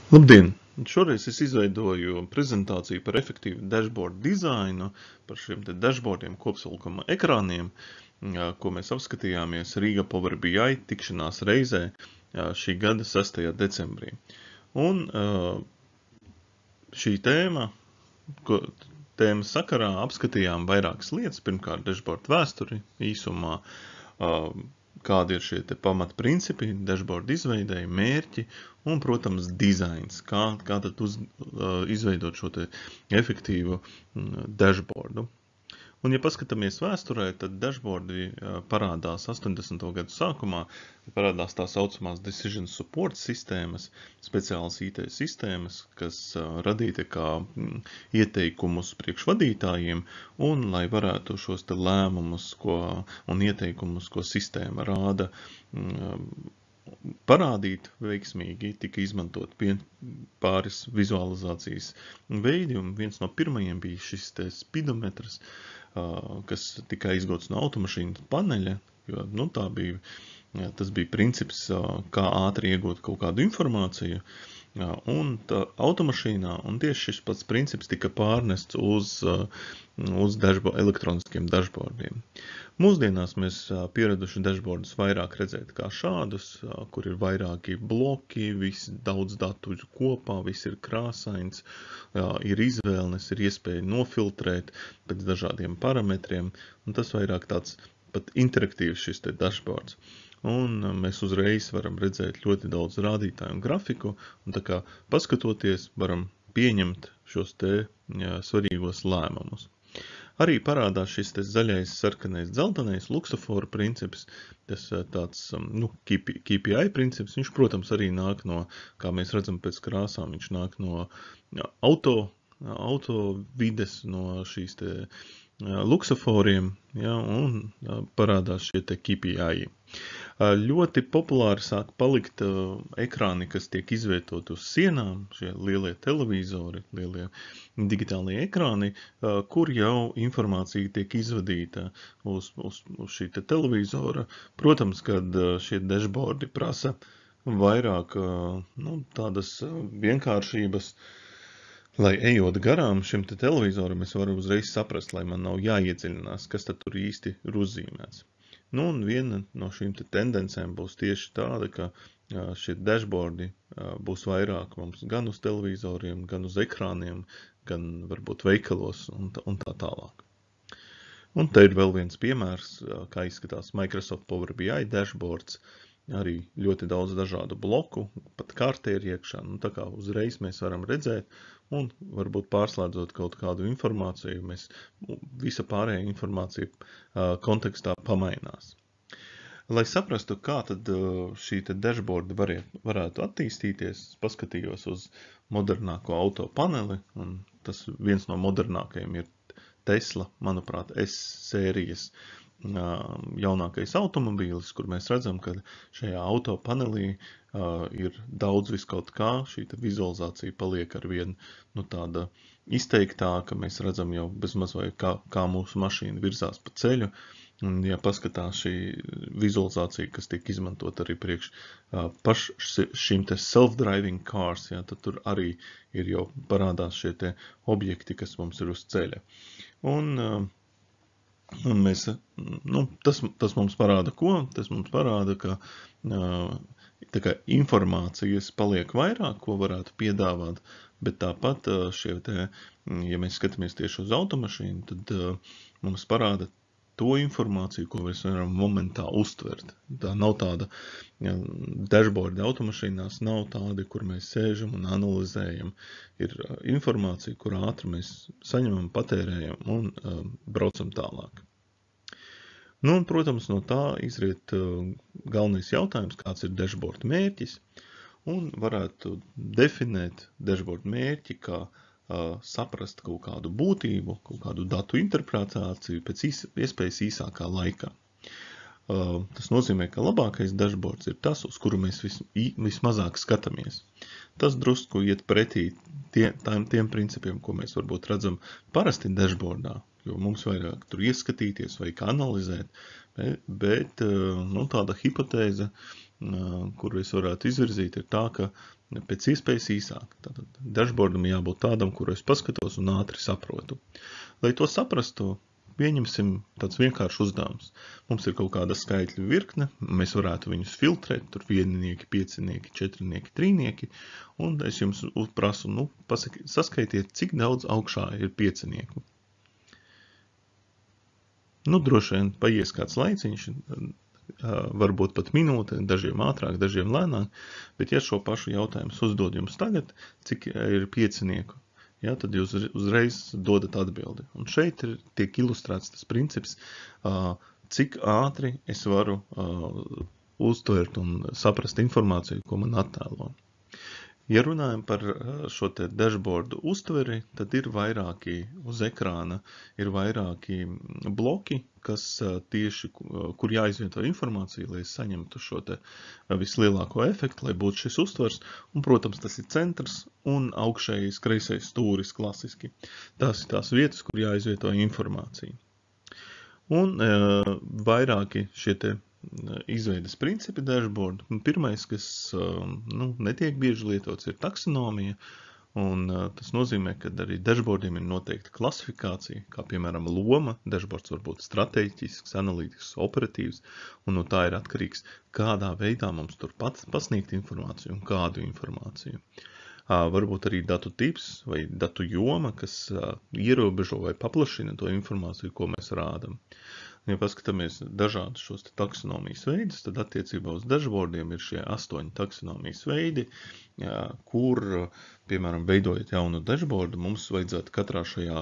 Labdien! Šoreiz es izveidoju prezentāciju par efektīvu dashboard dizainu, par šiem te dashboardiem kopsavilkuma ekrāniem, ko mēs apskatījāmies Riga Power BI tikšanās reizē šī gada 6. decembrī. Un šī tēmas sakarā apskatījām vairākas lietas. Pirmkārt, dashboard vēsturi īsumā, kādi ir šie te pamatprincipi, dashboard izveidēji, mērķi un, protams, dizains, kā tad izveidot šo te efektīvu dashboardu. Un, ja paskatāmies vēsturē, tad dashboardi parādās 80. gadu sākumā, parādās tā saucamās decision support sistēmas, speciālas IT sistēmas, kas radīta kā ieteikumus priekšvadītājiem, un lai varētu šos te lēmumus un ieteikumus, ko sistēma rāda, parādīt veiksmīgi, tika izmantot pāris vizualizācijas veidi, un viens no pirmajiem bija šis te spidometrs, kas tika izgūts no automašīnas paneļa, jo tas bija princips, kā ātri iegūt kaut kādu informāciju, un tā automašīnā, un tieši šis pats princips tika pārnests uz elektroniskiem dashboardiem. Mūsdienās mēs pieraduši dashboardus vairāk redzēt kā šādus, kur ir vairāki bloki, visi daudz datu kopā, viss ir krāsains, ir izvēles, ir iespēja nofiltrēt pēc dažādiem parametriem, un tas vairāk tāds pat interaktīvs šis te dashboards. Un mēs uzreiz varam redzēt ļoti daudz rādītāju un grafiku, un tā kā paskatoties, varam pieņemt šos te svarīgos lēmumus. Arī parādās šis te zaļais, sarkanais, dzeltenais luksusforu princips, tas tāds KPI princips. Viņš, protams, arī nāk no, kā mēs redzam pēc krāsām, viņš nāk no auto vides, no šīs te luksusforiem, un parādās šie te KPI. Ļoti populāri sāk palikt ekrāni, kas tiek izvietot uz sienām, šie lielie televizori, lielie digitālie ekrāni, kur jau informācija tiek izvadīta uz šī te televizora. Protams, kad šie dashboardi prasa vairāk tādas vienkāršības, lai ejot garām šim te televizoram, es varu uzreiz saprast, lai man nav jāiedziļinās, kas tad tur īsti ir uzzīmēts. Un viena no šīm te tendencēm būs tieši tāda, ka šie dashboardi būs vairāk mums gan uz televizoriem, gan uz ekrāniem, gan varbūt veikalos un tā tālāk. Un te ir vēl viens piemērs, kā izskatās Microsoft Power BI dashboards, arī ļoti daudz dažādu bloku, pat kārtē ir iekšā, tā kā uzreiz mēs varam redzēt, un varbūt pārslēdzot kaut kādu informāciju, visa pārējā informācija kontekstā pamainās. Lai saprastu, kā tad šī te dashboardi varētu attīstīties, paskatījos uz modernāko auto paneli, un tas viens no modernākajiem ir Tesla, manuprāt, S sērijas jaunākais automobīlis, kur mēs redzam, ka šajā auto panelī ir daudz viskaut kā, šī vizualizācija paliek ar vien tāda izteiktāka, mēs redzam jau bezmaz vai kā mūsu mašīna virzās pa ceļu, un ja paskatās šī vizualizācija, kas tiek izmantot arī priekš šīm te self-driving cars, tad tur arī ir jau parādās šie te objekti, kas mums ir uz ceļa. Un tas mums parāda ko? Tas mums parāda, ka tā kā informācijas paliek vairāk, ko varētu piedāvāt, bet tāpat ja mēs skatāmies tieši uz automašīnu, tad mums parāda to informāciju, ko mēs varam momentā uztvert. Tā nav tāda, dashboardi automašīnās nav tādi, kur mēs sēžam un analizējam. Ir informācija, kur ātri mēs saņemam, patērējam un braucam tālāk. Un, protams, no tā izriet galvenais jautājums, kāds ir dashboard mērķis, un varētu definēt dashboard mērķi kā saprast kaut kādu būtību, kaut kādu datu interpretāciju pēc iespējas īsākā laikā. Tas nozīmē, ka labākais dashboards ir tas, uz kuru mēs vismazāk skatāmies. Tas drusku iet pretī tiem principiem, ko mēs varbūt redzam parasti dashboardā, jo mums vairāk tur ieskatīties vai kā analizēt, bet tāda hipotēze kuru es varētu izvirzīt, ir tā, ka pēc iespējas īsāk. Tātad dashboardam jābūt tādam, kuru es paskatos un ātri saprotu. Lai to saprastu, pieņemsim tāds vienkāršs uzdevums. Mums ir kaut kāda skaitļu virkne, mēs varētu viņus filtrēt, tur viennieki, piecinieki, četrinieki, trīnieki, un es jums prasu, saskaitiet, cik daudz augšā ir piecinieku. Droši vien paies kāds laiciņš, varbūt pat minūte, dažiem ātrāk, dažiem lēnāk, bet ja šo pašu jautājumu uzdod jums tagad, cik ir piecinieku, tad jūs uzreiz dodat atbildi. Un šeit tiek ilustrēts tas princips, cik ātri es varu uztvert un saprast informāciju, ko man attēlo. Ja runājam par šo te dashboardu uztveri, tad ir vairāki uz ekrāna, ir vairāki bloki, kas tieši, kur jāizvieto informācija, lai es saņemtu šo te vislielāko efektu, lai būtu šis uztvers, un, protams, tas ir centrs un augšējais kreisais stūris klasiski. Tās ir tās vietas, kur jāizvieto informācija. Un vairāki šie te izveidas principi dashboard. Pirmais, kas netiek bieži lietots, ir taksonomija, un tas nozīmē, ka arī dashboardiem ir noteikta klasifikācija, kā piemēram loma. Dashboards var būt strateģisks, analītisks, operatīvs, un no tā ir atkarīgs, kādā veidā mums tur pasniegt informāciju un kādu informāciju. Varbūt arī datu tips vai datu joma, kas ierobežo vai paplašina to informāciju, ko mēs rādam. Ja paskatāmies dažādus šos taksonomijas veidus, tad attiecībā uz dashboardiem ir šie 8 taksonomijas veidi, kur, piemēram, veidojot jaunu dashboardu, mums vajadzētu katrā šajā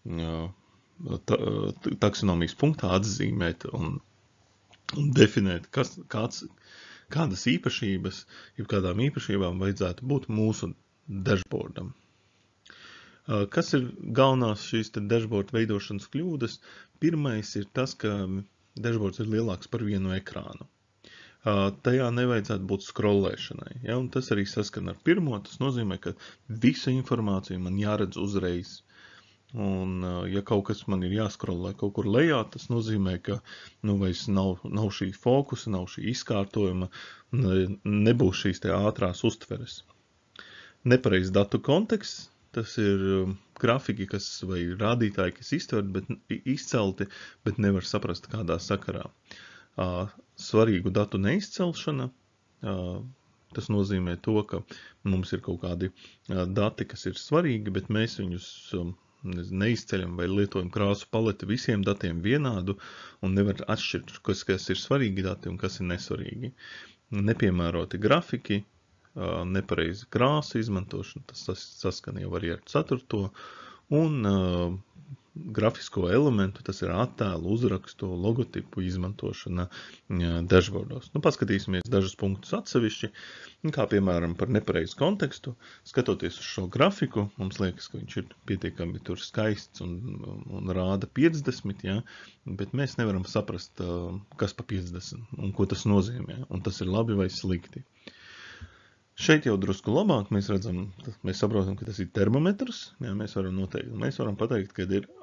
taksonomijas punktā atzīmēt un definēt, kādas īpašības, ja kādām īpašībām vajadzētu būt mūsu dashboardam. Kas ir galvenās šīs dashboard veidošanas kļūdas? Pirmais ir tas, ka dashboards ir lielāks par vienu ekrānu. Tajā nevajadzētu būt scrollēšanai. Ja? Un tas arī saskan ar pirmo. Tas nozīmē, ka visa informācija man jāredz uzreiz. Un, ja kaut kas man ir jāskrolē kaut kur lejā, tas nozīmē, ka vairs nav šī fokusa, nav šī izkārtojuma, nebūs šīs te ātrās uztveres. Nepareiz datu konteksts. Tas ir grafiki, vai rādītāji, kas izcelti, bet nevar saprast kādā sakarā. Svarīgu datu neizcelšana, tas nozīmē to, ka mums ir kaut kādi dati, kas ir svarīgi, bet mēs viņus neizceļam vai lietojam krāsu paleti visiem datiem vienādu un nevar atšķirt, kas ir svarīgi dati un kas ir nesvarīgi. Nepiemēroti grafiki, nepareizi krāsu izmantošana, tas saskan jau arī ar 4. un grafisko elementu, tas ir attēlu, uzrakstu, logotipu izmantošana dashboardos. Paskatīsimies dažus punktus atsevišķi, kā piemēram par nepareizu kontekstu. Skatoties uz šo grafiku, mums liekas, ka viņš ir pietiekami tur skaists un rāda 50, ja? Bet mēs nevaram saprast, kas pa 50 un ko tas nozīmē, un tas ir labi vai slikti. Šeit jau drusku labāk mēs saprotam, ka tas ir termometrs. Jā, mēs varam pateikt, ka ir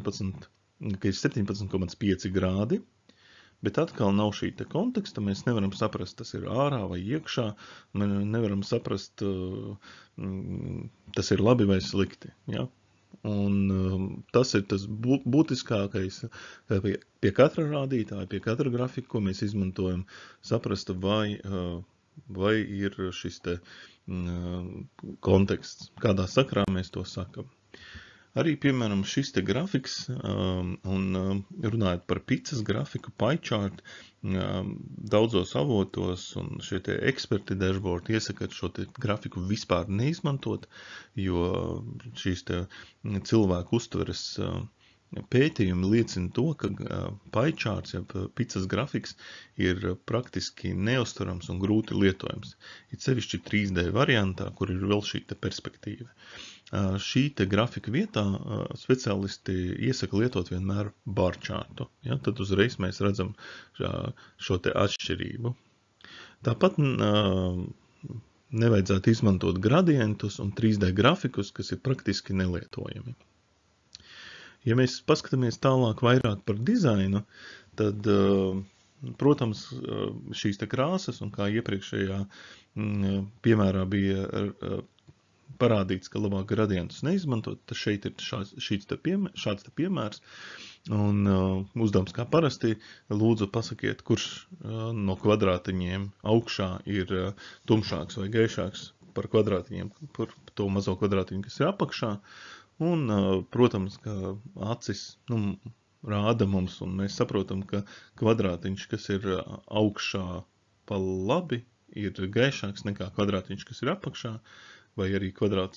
17,5 grādi, bet atkal nav šī te konteksta. Mēs nevaram saprast, tas ir ārā vai iekšā. Mēs nevaram saprast, tas ir labi vai slikti. Jā. Un tas ir tas būtiskākais pie katra rādītāja, pie katra grafika, ko mēs izmantojam, saprast, vai ir šis te konteksts, kādā sakrā mēs to sakam. Arī, piemēram, šis te grafiks, un runājot par picas grafiku, pie chart, daudzos avotos, un šie te eksperti dashboard iesaka šo te grafiku vispār neizmantot, jo šīs te cilvēku uztveres pētījumi liecina to, ka pie charts, ja picas grafiks, ir praktiski neuztverams un grūti lietojams. Ir sevišķi 3D variantā, kur ir vēl šī te perspektīva. Šī te grafika vietā speciālisti iesaka lietot vienmēr bar chartu. Ja? Tad uzreiz mēs redzam šo te atšķirību. Tāpat nevajadzētu izmantot gradientus un 3D grafikus, kas ir praktiski nelietojami. Ja mēs paskatāmies tālāk vairāk par dizainu, tad Protams, šīs te krāsas, un kā iepriekšējā piemērā bija parādīts, ka labāk gradientus neizmantot, tad šeit ir šāds te piemērs, un uzdevums kā parasti, lūdzu pasakiet, kurš no kvadrātiņiem augšā ir tumšāks vai gaišāks par kvadrātiņiem, par to mazo kvadrātiņu, kas ir apakšā, un, protams, ka acis, rāda mums, un mēs saprotam, ka kvadrātiņš, kas ir augšā pa labi, ir gaišāks nekā kvadrātiņš, kas ir apakšā, vai arī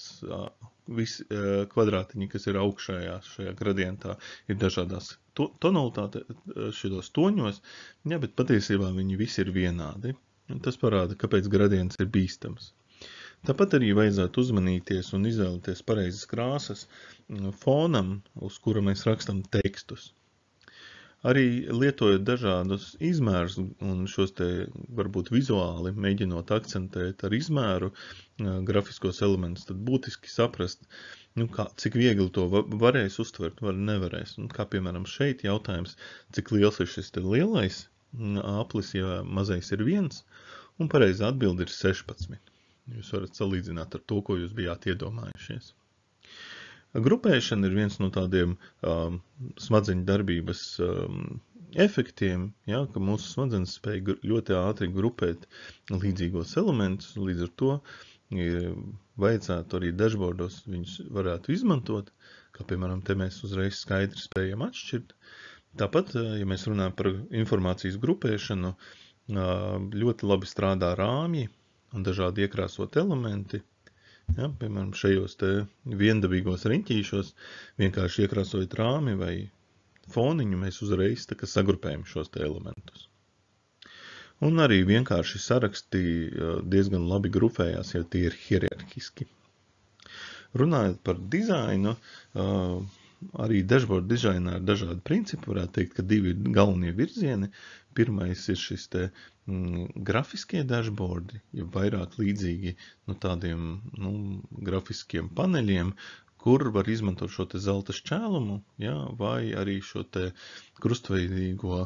visi kvadrātiņi, kas ir šajā gradientā, ir dažādās tonalitātes, šitos toņos, jā, bet patiesībā viņi visi ir vienādi. Un tas parāda, kāpēc gradients ir bīstams. Tāpat arī vajadzētu uzmanīties un izvēlēties pareizas krāsas fonam, uz kura mēs rakstam tekstus. Arī lietojot dažādus izmērus un šos te varbūt vizuāli mēģinot akcentēt ar izmēru grafiskos elementus, tad būtiski saprast, cik viegli to varēs uztvert, vai nevarēs. Un kā piemēram šeit jautājums, cik liels ir šis te lielais aplis, ja mazais ir 1, un pareizā atbilde ir 16. Jūs varat salīdzināt ar to, ko jūs bijāt iedomājušies. Grupēšana ir viens no tādiem smadzeņu darbības efektiem, ja, ka mūsu smadzenes spēj ļoti ātri grupēt līdzīgos elementus, līdz ar to vajadzētu arī dashboardos viņus varētu izmantot, kā piemēram te mēs uzreiz skaidri spējam atšķirt. Tāpat, ja mēs runājam par informācijas grupēšanu, ļoti labi strādā rāmji un dažādi iekrāsot elementi. Ja, piemēram, šajos te viendabīgos riņķīšos vienkārši iekrāsojot rāmi vai foniņu, mēs uzreiz sagrupējam šos te elementus. Un arī vienkārši saraksti diezgan labi grupējās, ja tie ir hierarhiski. Runājot par dizainu, arī dashboard dizainā ir dažādi principi, varētu teikt, ka 2 ir galvenie virzieni. Pirmais ir šis te grafiskie dashboardi, ja vairāk līdzīgi tādiem grafiskiem paneļiem, kur var izmantot šo te zelta šķēlumu, ja, vai arī šo te krustveidīgo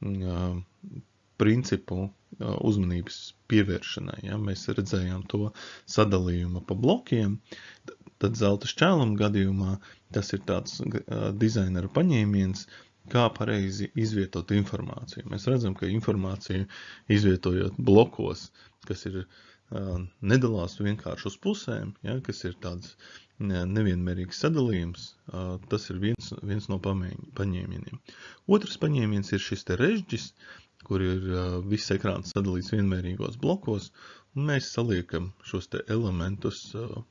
principu uzmanības pievēršanai. Ja. Mēs redzējām to sadalījumu pa blokiem, tad zelta šķēluma gadījumā tas ir tāds dizainera paņēmiens, kā pareizi izvietot informāciju. Mēs redzam, ka informāciju izvietojot blokos, kas ir nedalās vienkārši uz pusēm, ja, kas ir tāds nevienmērīgs sadalījums, tas ir viens no paņēmieniem. Otrs paņēmiens ir šis te režģis, kur ir viss ekrāns sadalīts vienmērīgos blokos, un mēs saliekam šos te elementus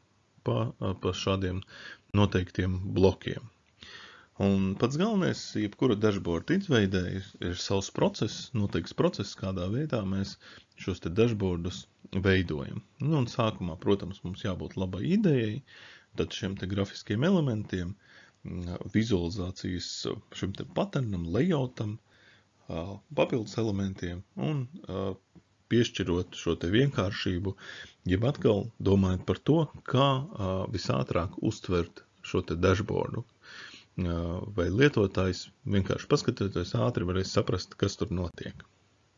pa šādiem noteiktiem blokiem. Un pats galvenais, jebkura dashboard izveidē, ir savs process, noteikts process, kādā veidā mēs šos te dashboardus veidojam. Un sākumā, protams, mums jābūt labai idejai, tad šiem te grafiskiem elementiem, vizualizācijas šim te patternam, layoutam, papildus elementiem un piešķirot šo te vienkāršību, jeb atkal domājot par to, kā visātrāk uztvert šo te dashboardu. Vai lietotājs vienkārši paskatoties ātri varēs saprast, kas tur notiek.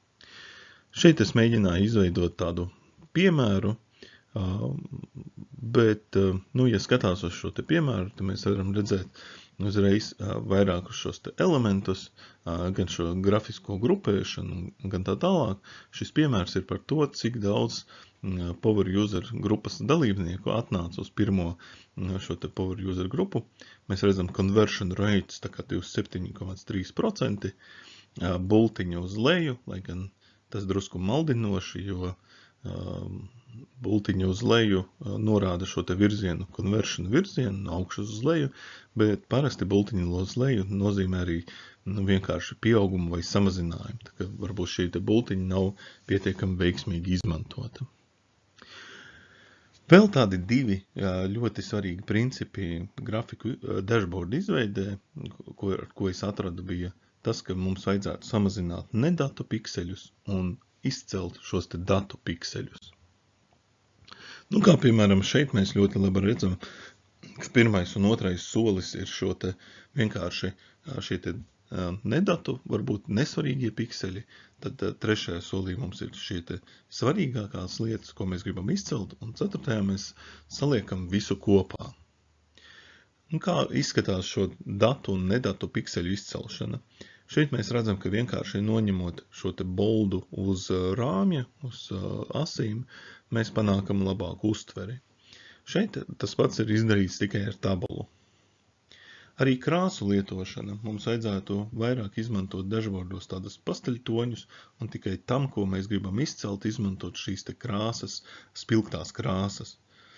Šeit es mēģināju izveidot tādu piemēru, bet, ja skatās uz šo te piemēru, tad mēs varam redzēt uzreiz vairākus šos te elementus, gan šo grafisko grupēšanu, gan tā tālāk. Šis piemērs ir par to, cik daudz Power User grupas dalībnieku atnāca uz pirmo šo te Power User grupu. Mēs redzam conversion rates, tā kā 27,3%, bultiņu uz leju, lai gan tas drusku maldinoši, jo bultiņu uz leju norāda šo te virzienu, conversion virzienu, no augšas uz leju, bet parasti bultiņu uz leju nozīmē arī vienkārši pieaugumu vai samazinājumu. Tā kā varbūt šī te bultiņa nav pietiekami veiksmīgi izmantota. Vēl tādi 2 ļoti svarīgi principi grafiku dashboard izveidē, ko es atradu, bija tas, ka mums vajadzētu samazināt nedatu pikseļus un izcelt šos te datu pikseļus. Kā piemēram šeit mēs ļoti labi redzam, ka pirmais un otrais solis ir šo te vienkārši šie te nedatu, varbūt nesvarīgie pikseļi, tad trešajā solī mums ir šie te svarīgākās lietas, ko mēs gribam izcelt, un ceturtajā mēs saliekam visu kopā. Un kā izskatās šo datu un nedatu pikseļu izcelšana? Šeit mēs redzam, ka vienkārši noņemot šo te boldu uz rāmja, uz asīm, mēs panākam labāku uztveri. Šeit tas pats ir izdarīts tikai ar tabulu. Arī krāsu lietošana mums vajadzētu vairāk izmantot dashboardos tādas pasteļtoņus un tikai tam, ko mēs gribam izcelt, izmantot šīs te krāsas, spilgtās krāsas.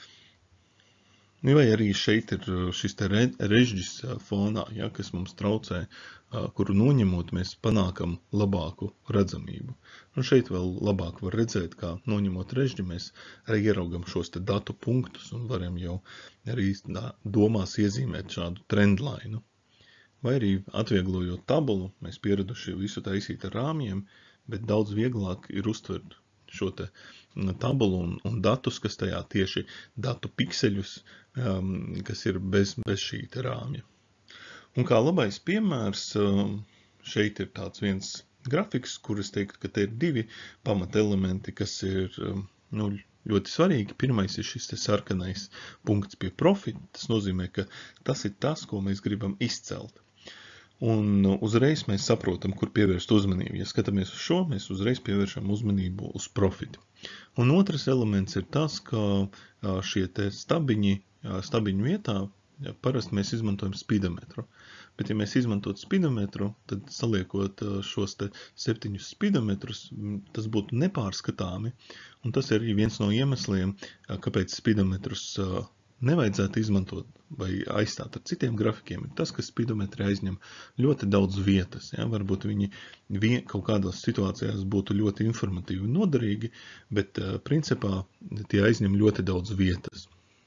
Vai arī šeit ir šis te režģis fonā, ja, kas mums traucē, kuru noņemot mēs panākam labāku redzamību. Un šeit vēl labāk var redzēt, kā noņemot režģi mēs arī ieraugam šos te datu punktus un varam jau arī domās iezīmēt šādu trendlainu. Vai arī atvieglojot tabulu, mēs pieraduši visu taisīt ar rāmjiem, bet daudz vieglāk ir uztvert šo te tabulu un datus, kas tajā tieši datu pikseļus, kas ir bez šī te rāmja. Un kā labais piemērs, šeit ir tāds viens grafiks, kur es teiktu, ka te ir divi pamatelementi, kas ir ļoti svarīgi. Pirmais ir šis te sarkanais punkts pie profit. Tas nozīmē, ka tas ir tas, ko mēs gribam izcelt. Un uzreiz mēs saprotam, kur pievērst uzmanību. Ja skatāmies uz šo, mēs uzreiz pievēršam uzmanību uz profitu. Un otrs elements ir tas, ka šie te stabiņu vietā parasti mēs izmantojam spidometru. Bet ja mēs izmantotu spidometru, tad saliekot šos te 7 spidometrus, tas būtu nepārskatāmi. Un tas ir arī viens no iemesliem, kāpēc spidometrus nevajadzētu izmantot vai aizstāt ar citiem grafikiem, ir tas, ka spidometri aizņem ļoti daudz vietas. Ja? Varbūt viņi kaut kādās situācijās būtu ļoti informatīvi un noderīgi, bet principā tie aizņem ļoti daudz vietas.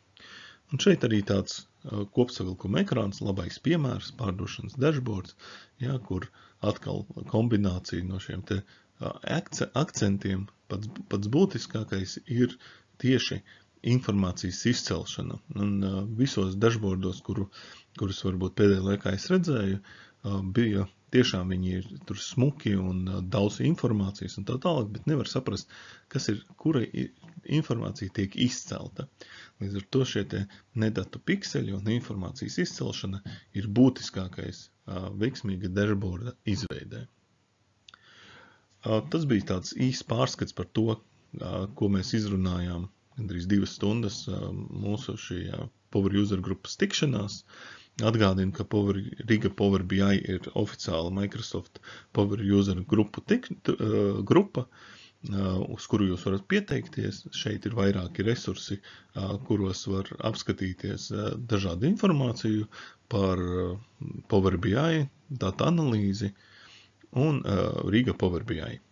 Un šeit arī tāds kopsavilkuma ekrāns, labais piemērs, pārdošanas dashboards, ja, kur atkal kombinācija no šiem te akcentiem pats būtiskākais ir tieši informācijas izcelšana. Un visos dashboardos, kurus varbūt pēdējā laikā es redzēju, bija tiešām viņi ir tur smuki un daudz informācijas un tā tālāk, bet nevar saprast, kura informācija tiek izcelta. Līdz ar to šie te nedatu pikseļi un informācijas izcelšana ir būtiskākais veiksmīga dashboarda izveidē. Tas bija tāds īsts pārskats par to, ko mēs izrunājām gandrīz 2 stundas mūsu šajā Power User grupas tikšanās. Atgādinu, ka Riga Power BI ir oficiāla Microsoft Power User grupa, uz kuru jūs varat pieteikties. Šeit ir vairāki resursi, kuros var apskatīties dažādu informāciju par Power BI, data analīzi un Riga Power BI.